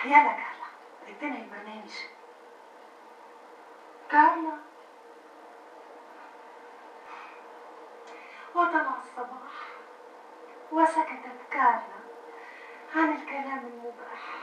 يلا كارلا، بدنا البرنامج. كارلا، وطلع الصباح وسكتت كارلا عن الكلام المباح.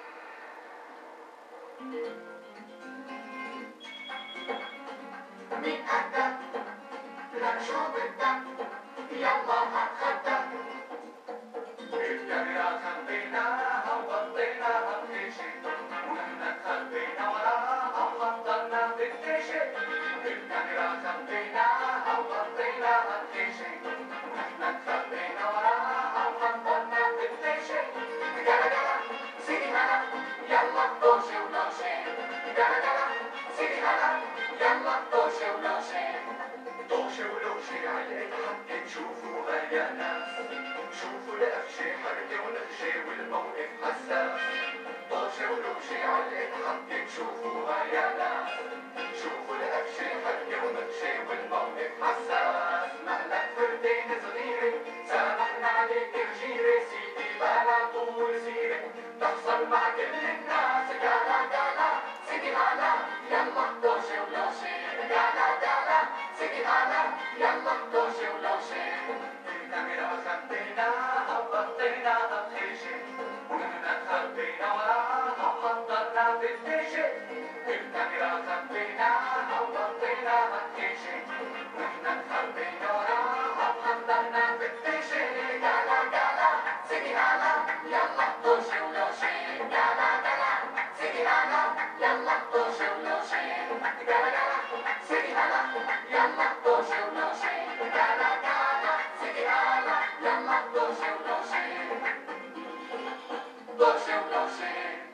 مين قدك؟ لنشو بدك؟ يلا هتخدك. الكاميرا خبيناها وغطيناها بخيشة، ونحن خبينا وراها وحضرنا بالدشة. الكاميرا خبيناها وغطيناها بخيشة، ونحن خبينا وراها وحضرنا بالدشة. جلا جلا سيدي هلا يلا طوشة ولوشة. جلا جلا سيدي هلا يلا طوشة ولوشة. طوشة ولوشة علقت حتى نشوفوها يا ناس. شوفوا القفشة حركة ونقشة والموقف حساس. طوشة ولوشة علقت حتى نشوفوها يا ناس. شوفوا القفشة حركة ونقشة والموقف حساس. مهلك فردين صغيرة سامحنا عليك الجيرة. سيدي بلا طول سيرة تحصل مع كل الناس. قالا قالا سيدي هلا يلا طوشة ولوشة. قالا قالا سيدي هلا يلا طوشة ولوشة. الكاميرا خبيناها وغطيناها بخيشة، ونحن خبينا وراها وحضرنا بالدشة. الكاميرا خبيناها وغطيناها بخيشة، ونحن خبينا وراها وحضرنا بالدشة. قالا قالا سيدي هلا يلا طوشة ولوشة. قالا قالا سيدي هلا يلا طوشة ولوشة. قالا قالا سيدي هلا يلا طوشة ولوشة. قالا قالا سيدي هلا يلا طوشة ولوشة. طوشة ولوشة.